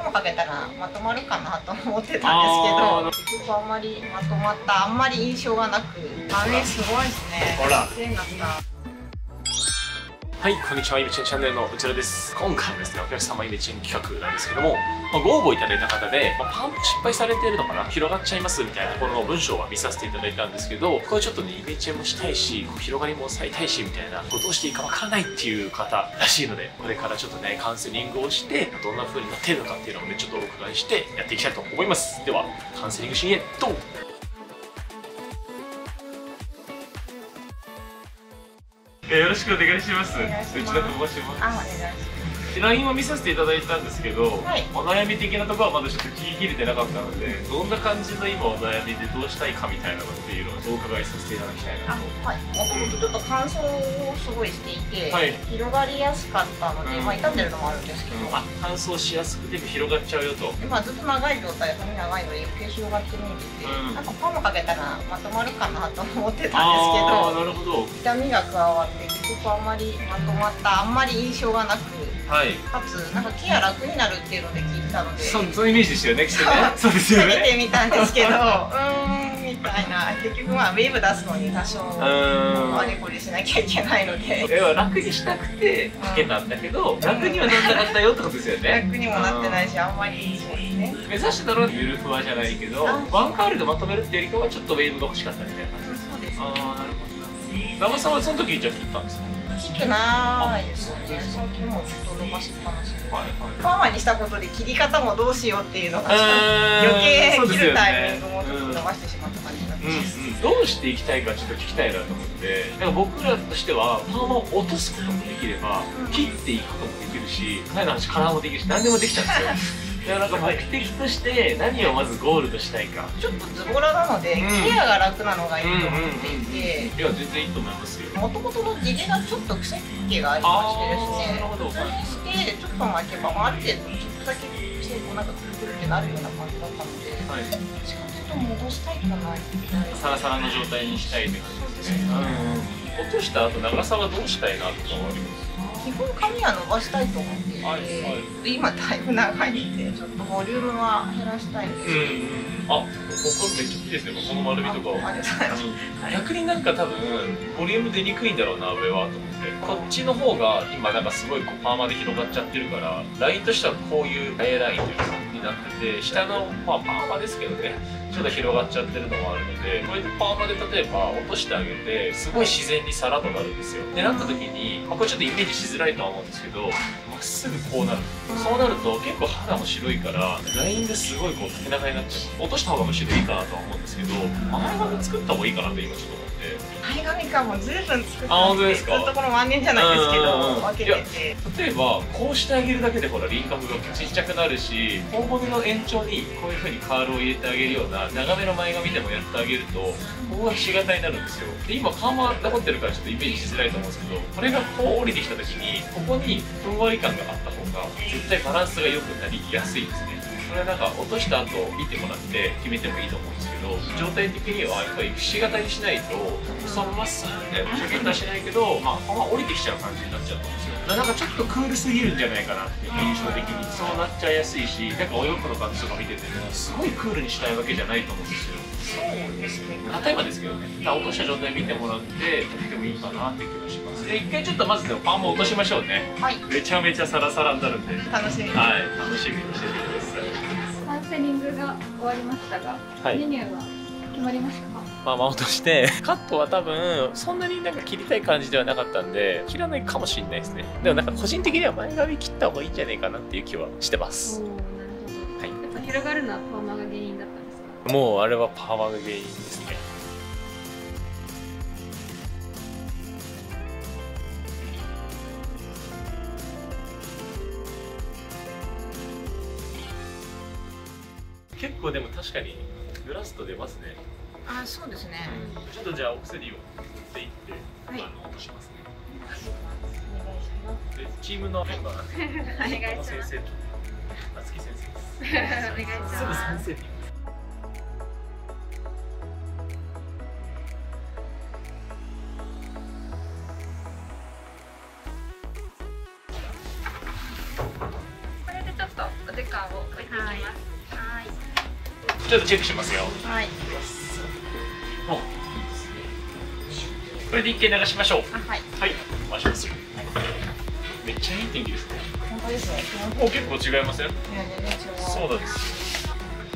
もかけたらまとまるかなと思ってたんですけど、結局あんまりまとまった、あんまり印象がなく、あれすごいですね。 ほら。はい、こんにちは。イメチェンチャンネルの内田です。今回はですね、お客様イメチェン企画なんですけども、ご応募いただいた方で、パンプ失敗されているのかな、広がっちゃいますみたいなところの文章は見させていただいたんですけど、これちょっとね、イメチェンもしたいし、広がりも抑えたいしみたいな、どうしていいかわからないっていう方らしいので、これからちょっとね、カウンセリングをして、どんな風になっているのかっていうのをね、ちょっとお伺いしてやっていきたいと思います。では、カウンセリングシーンへ、どうぞ。よろしくお願いします。内田と申します。 お願いします。 LINE を見させていただいたんですけど、 はい、 お悩み的なところはまだちょっと聞ききれてなかったので、どんな感じの今お悩みでどうしたいかみたいなのっていうのをお伺いさせていただきたいなと。 はい、もともとちょっと乾燥をすごいしていて、 はい、 広がりやすかったので、傷んでるのもあるんですけど、 乾燥しやすくて広がっちゃうよと。 今ずっと長い状態、髪長いので余計広がって見えてて、なんかパーマかけたらまとまるかなと思ってたんですけど、 なるほど。 痛みが加わって結局あんまりまとまった、あんまり印象がなく、 はい、 かつなんかケア楽になるっていうので聞いてたので、 そういうイメージでしたよね、きっとね。そうですよね。 見てみたんですけど、みたいな、結局ウェーブ出すのに多少あれこれしなきゃいけないので、 楽にしたくてかけたんだけど、楽にはならなかったよってことですよね。 楽にもなってないし、あんまりそうですね。 目指してたのはゆるふわじゃないけど、ワンカールでまとめるっていうよりかはちょっとウェーブが欲しかったみたいな感じ。 そうです。 ああ、なるほど。長さんはその時じゃあ切ったんですか？ 切ってないですね。最近もずっと伸ばしっぱなしで、パーマにしたことで切り方もどうしようっていうのが余計切るタイミングもちょっと伸ばしてしまった感じになってます。 どうしていきたいかちょっと聞きたいなと思って、なんか僕らとしてはパーマを落とすこともできれば、切っていくこともできるし、前の話カラーもできるし、何でもできちゃうんですよ。だからなんか目的として何をまずゴールとしたいか。 ちょっとズボラなので、ケアが楽なのがいいと思っていて、 いや全然いいと思いますよ。 もともとの地毛がちょっと癖っ気がありましてですね、それにしてちょっと巻けば、ある程度ちょっとだけ癖こうなんかくるくるってなるような感じだったので、しかもちょっと戻したいとかないみたいな。サラサラの状態にしたいって感じですね。落とした後長さはどうしたいなとかはあります？ 基本髪は伸ばしたいと思っていて、今だいぶ長いのでちょっとボリュームは減らしたいんですけど、 ここめっちゃいいですね、この丸みとか。 ありがとうございます。 逆になんか多分ボリューム出にくいんだろうな、上はと思って、こっちの方が今なんかすごいパーマで広がっちゃってるから、ラインとしてはこういうAラインというかになってて、下のパーマですけどね、ちょっと広がっちゃってるのもあるので、これでパーマで例えば落としてあげてすごい自然にさらっとなるんですよ。でなった時に、これちょっとイメージしづらいとは思うんですけど、まっすぐこうなる。そうなると結構肌も白いからラインですごいこう縦長になっちゃう。落とした方がむしろいいかなとは思うんですけど、前髪作った方がいいかなって今ちょっと思って。 前髪かもずいぶん作って、ずっとこの万年じゃないですけど分けてて、 例えばこうしてあげるだけでほら輪郭がちっちゃくなるし、頬骨の延長にこういう風にカールを入れてあげるような長めの前髪でもやってあげるとここがひし形になるんですよ。で今パーマ残ってるからちょっとイメージしづらいと思うんですけど、これがこう降りてきた時にここにふんわり感があった方が絶対バランスが良くなりやすいんですね。それはなんか落とした後見てもらって決めてもいいと思うんですけど、状態的にはやっぱりひし形にしないとそのまっすぐでシャキッとはしないけど、降りてきちゃう感じになっちゃうんですよ。なんかちょっとクールすぎるんじゃないかなって印象的にそうなっちゃいやすいし、なんかお洋服の感じとか見ててもすごいクールにしたいわけじゃないと思うんですよ。 そうですね。 例えばですけどね、落とした状態見てもらってとってもいいかなって気がします。で一回ちょっとまずでもパーマ落としましょうね。 はい。 めちゃめちゃサラサラになるんで楽しみ。 はい、楽しみにしててください。 カウンセリングが終わりましたが、メニューは決まりましたか？ パーマ落としてカットは多分そんなになんか切りたい感じではなかったんで切らないかもしれないですね。でもなんか個人的には前髪切った方がいいんじゃないかなっていう気はしてます。 なるほど。はい。やっぱ広がるのはパーマが原因だったんですか？ もうあれはパーマが原因ですね。結構でも確かに濡らすと出ますね。 あ、そうですね。 ちょっとじゃあお薬を塗っていって、落としますね。 お願いします。 でチームのメンバーなんで、 お願いします。 先生と夏木先生です。 お願いします。 すぐ先生って言います。 これでちょっとデカを置いていきます。はい。 ちょっとチェックしますよ。 はい。 これで一回流しましょう。 はい。 はい。回しますよ。めっちゃいい天気ですね。 本当ですね。 もう結構違いません？ いや全然違う。 そうなんですよ。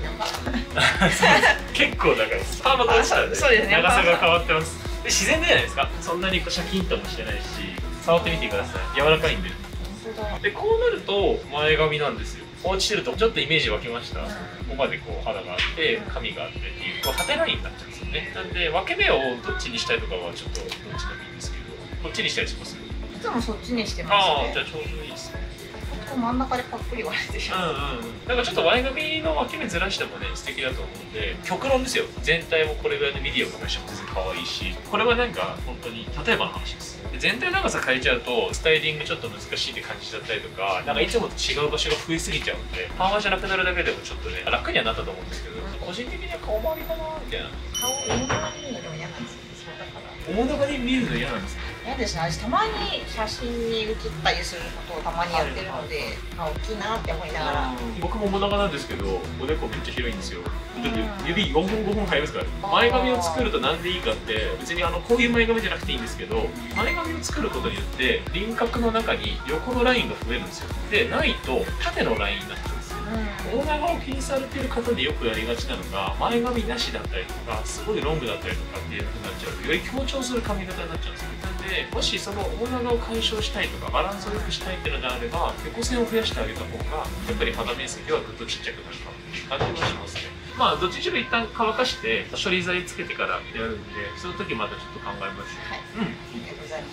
結構だからパーマと落ちたんで長さが変わってます。で自然じゃないですか。そんなにシャキンともしてないし、触ってみてください。柔らかいんで。でこうなると前髪なんですよ。落ちてるとちょっとイメージ湧きました。ここまでこう肌があって髪があってっていうこう縦ラインになっちゃうんですよね。なんで分け目をどっちにしたいとかはちょっとどっちでもいいんですけど、こっちにしたりします？ いつもそっちにしてますね。 ああ、じゃあちょうどいいですね。 真ん中でパックリ割れてしまう。 なんかちょっと前髪の分け目ずらしてもね素敵だと思うんで、極論ですよ。全体もこれぐらいのミディアムとかしても全然可愛いし、これはなんか本当に例えばの話です。全体長さ変えちゃうとスタイリングちょっと難しいって感じだったりとか、なんかいつもと違う場所が増えすぎちゃうんで、パーマじゃなくなるだけでもちょっとね楽にはなったと思うんですけど、個人的には顔周りかなみたいな。 顔大長に見るのでも嫌なんですよ。そうだから。 大長に見るの嫌なんですか？ 嫌ですね。私たまに写真に写ったりすることをたまにやってるので、大きいなって思いながら。 僕も大長なんですけど、おでこめっちゃ広いんですよ。指4本5本入りますから。前髪を作るとなんでいいかって、別にこういう前髪じゃなくていいんですけど、前髪を作ることによって輪郭の中に横のラインが増えるんですよ。でないと縦のラインになっちゃうんですよ。大長を気にされている方でよくやりがちなのが、前髪なしだったりとかすごいロングだったりとかっていう風になっちゃうと、より強調する髪型になっちゃうんですよ。なんでもしその大長を解消したいとかバランスを良くしたいっていうのであれば、横線を増やしてあげた方がやっぱり肌面積はぐっとちっちゃくなるかっていう感じがしますね。まあどっちにしろ一旦乾かして処理剤つけてからやるんで、その時またちょっと考えます。 はい。ありがとうございます。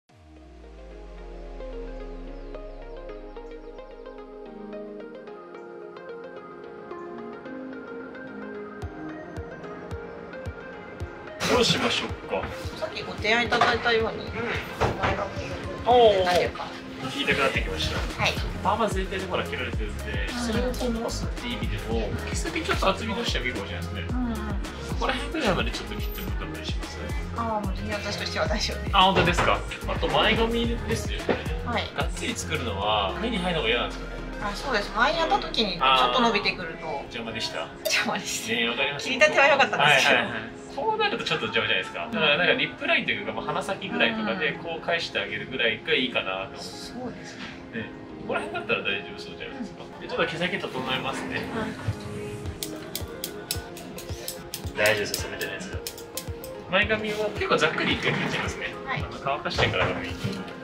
どうしましょうか。 さっきご提案いただいたように、前髪を何いうか聞いたくなってきました。はい。パーマ全体でほら切られてるんで、それをこう伸ばすっていう意味でも、毛先ちょっと厚み出してもいいかもしれないですね。ここら辺ぐらいまでちょっと切ってもらったりします。 ああ、もう全然私としては大丈夫です。 あ、本当ですか。あと前髪ですよね。 はい。 がっつり作るのは目に入るのが嫌なんですよね。 あ、そうです。前にやった時にちょっと伸びてくると邪魔でした。 邪魔でした。 ね、わかります。 切り立ては良かったんですけど。 こうなるとちょっと邪魔じゃないですか。だからなんかリップラインというか、鼻先ぐらいとかでこう返してあげるぐらいがいいかなと思って。 そうですね。 ここら辺だったら大丈夫そうじゃないですか。でちょっと毛先整えますね。大丈夫です、染めてないですか。前髪を結構ざっくり一回切っちゃいますね。乾かしてからでもいい。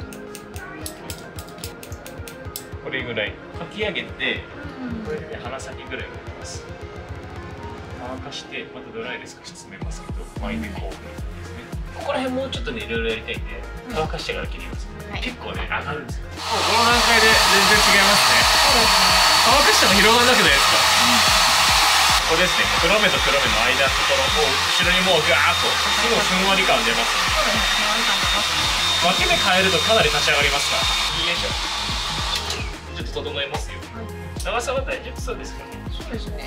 これぐらいかき上げて、これで鼻先ぐらいを置きます。乾かしてまたドライで少し詰めますけど、巻いてこうですね。ここら辺もうちょっとねいろいろやりたいんで、乾かしてから切ります。結構ね上がるんですよ。この段階で全然違いますね。乾かしても広がらなくないですか。ここですね。黒目と黒目の間のところを後ろにもうガーッとすごいふんわり感出ます。分け目変えるとかなり立ち上がりますから。よいしょ。ちょっと整えますよ。長さは大丈夫そうですかね。 そうですね。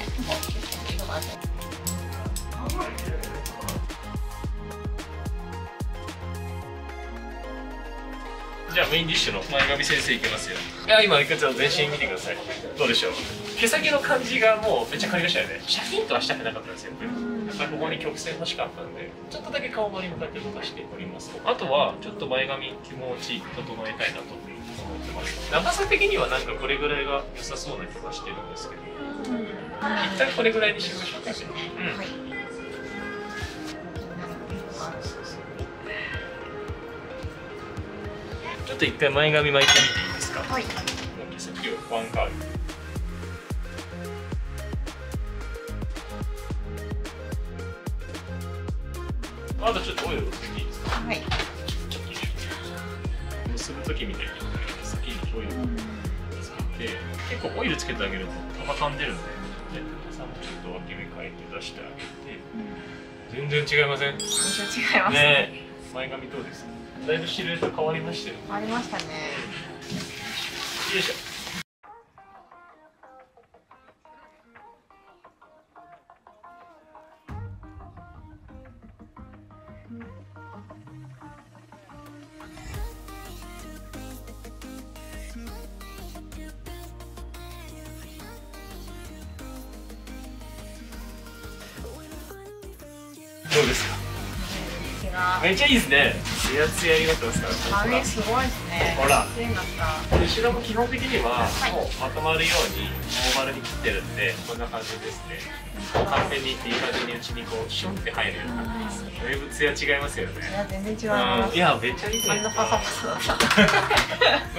じゃあメインディッシュの前髪先生いきますよ。いや今いくつか全身見てください。どうでしょう。毛先の感じがもうめっちゃ変わりましたよね。シャキンとはしたくなかったんですよ。ここに曲線欲しかったんで、ちょっとだけ顔周り向かって伸ばしております。あとはちょっと前髪気持ち整えたいなと思ってます。長さ的にはなんかこれぐらいが良さそうな気がしてるんですけど、一旦これぐらいにしましょうかね。ちょっと一回前髪巻いてみていいですか。はい。毛先をワンカール。あとちょっとオイルをつけていいですか。はい。結ぶ時みたいに先にオイルをつけて、結構オイルつけてあげると玉噛んでるんで、さんもちょっと分け目変えて出してあげて、全然違いません。 全然違いますね。前髪どうですか。だいぶシルエット変わりましたよ。 変わりましたね。 よいしょ。 がめっちゃいいですね。ツヤツヤになってますから。 髪すごいですね。 ほら綺麗になった。 後ろも基本的にはもうまとまるように大丸に切ってるんで、こんな感じですね。完全にいい感じにうちにこうシュンって入るような感じです。だいぶツヤ違いますよね。 いや全然違います。 いやめっちゃいいじゃないですか。 パサパサだった。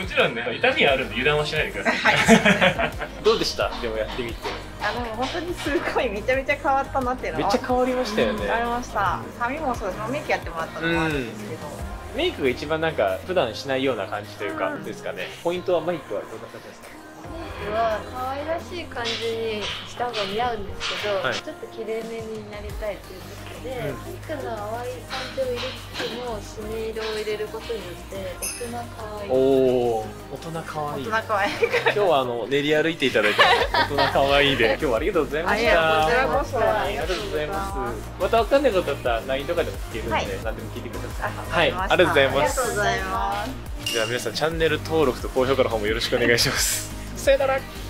もちろんね、痛みはあるんで油断はしないでください。どうでした？でもやってみて。 でも本当にすごいめちゃめちゃ変わったなっていうのは。 めっちゃ変わりましたよね。 変わりました。髪もそうです。メイクやってもらったのもあるんですけど。 メイクが一番なんか普段しないような感じというかですかね。ポイントはメイクはどんな感じですか？ メイクは可愛らしい感じにした方が似合うんですけど、 はい、 ちょっと綺麗めになりたいということで、ピンクの淡い感じを入れつつもシミ色を入れることによって大人可愛い。おお、大人可愛い。 大人可愛い。 今日は練り歩いていただいて大人可愛いで、今日はありがとうございました。 こちらこそありがとうございます。またわかんないことあったら LINE とかでも聞けるんで、何でも聞いてください。はい、ありがとうございます。 ありがとうございます。 じゃあ皆さんチャンネル登録と高評価の方もよろしくお願いします。さよなら。